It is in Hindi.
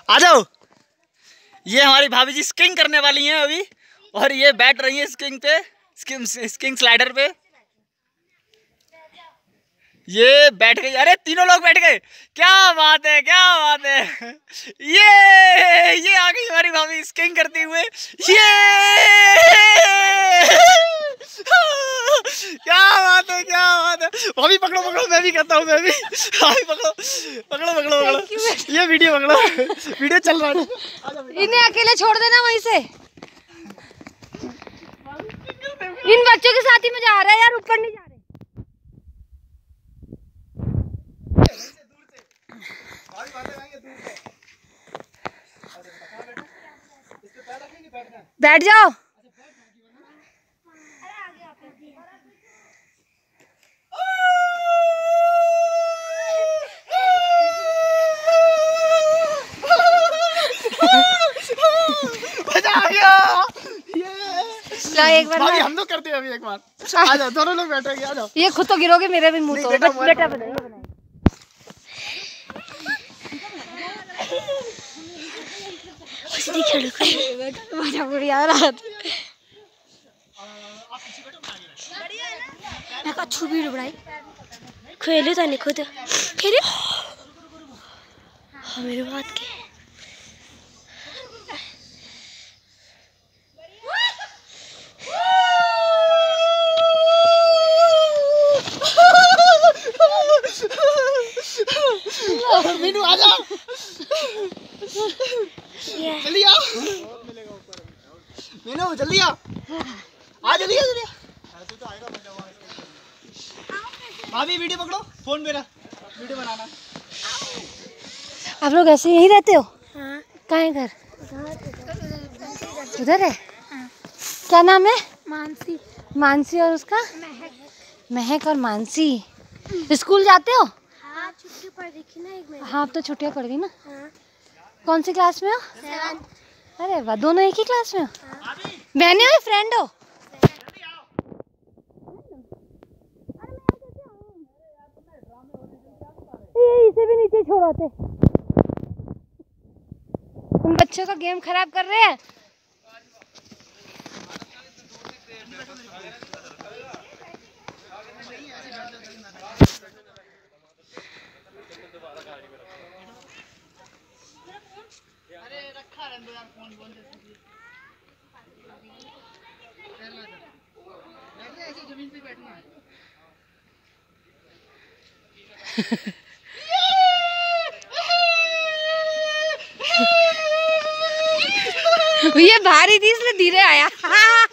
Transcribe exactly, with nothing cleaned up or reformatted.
आ जाओ। ये हमारी भाभी जी स्किंग करने वाली हैं अभी, और ये बैठ रही है स्किंग पे, स्किंग स्किंग स्लाइडर पे। ये बैठ गई, अरे तीनों लोग बैठ गए, क्या बात है, क्या बात है। ये ये आ गई हमारी भाभी स्किंग करते हुए। ये क्या बात है, क्या बात है। भाभी पकड़ो पकड़ो, मैं भी करता हूँ, मैं भी। भाभी पकड़ो पकड़ो पकड़ो पकड़ो, ये वीडियो पकड़ो, वीडियो चल रहा है। इन्हें अकेले छोड़ देना वहीं से। इन बच्चों के साथ ही मजा आ रहा है यार, ऊपर नहीं जा रहे। बैठ जाओ। मजा आ गया। एक बार भाभी हम लोग करते हैं अभी, एक बार आ जाओ, दोनों लोग बैठेंगे, आ जाओ। ये खुद तो गिरोगे, मेरे भी मुंह तो बेटा बनाइए। मैं अच्छू भी बनाई खेले था नहीं खुद खेले। हाँ मेरी बात के मीनू आ जा, जल्दी आ मीनू, जल्दी आ, आ जल्दी आ जल्दी। भाभी वीडियो पकड़ो, फोन मेरा वीडियो बनाना। आप लोग ऐसे यहीं रहते हो? हाँ। कहाँ है घर? उधर है। हाँ। क्या नाम है? मानसी। मानसी और उसका? महक। महक और मानसी। स्कूल जाते हो? हाँ छुट्टी पड़ गई थी ना एक महीने। हाँ अब तो छुट्टियाँ पड़ गई ना। हाँ। कौन सी क्लास में हो? सेवन। अरे वाह, दोनों एक ही क्लास में हो? हाँ। बहने हो या फ्रेंड हो? इसे भी नीचे छोड़ाते। तुम बच्चों का गेम खराब कर रहे हैं। अरे रखा रहने यार फोन, फोन ऐसे जमीन पे बैठना है। ये भारी थी इसलिए धीरे आया।